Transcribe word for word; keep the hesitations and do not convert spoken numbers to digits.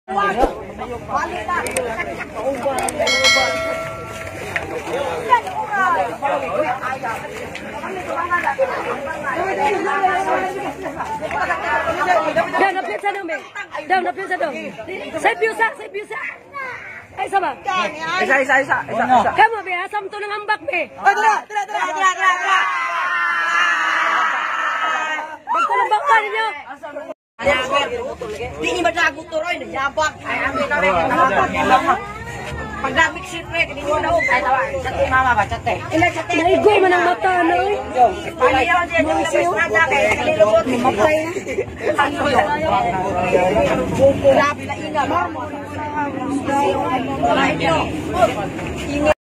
Daw na pizza dong, be. Daw na pizza dong. Saya pizza, saya pizza. Ay, sama. Isa, isa, isa, isa, isa. Kamu, be, asam to ng ambak, be. Oh, tira, tira, tira, tira, tira, tira. Basta ng bangka ninyo. Di ni madagot to roy, nagyabak. Ay, amin na rin. Pagdamik siyempre, hindi mo na ho. Ay, tawa, sate mama ba, sate? Naigoy man ang mata, no? Paliyaw din, yung labis na namin. Kalilubot. Matay na. Ano yun? Grabe na ingat. Marmo. Ay,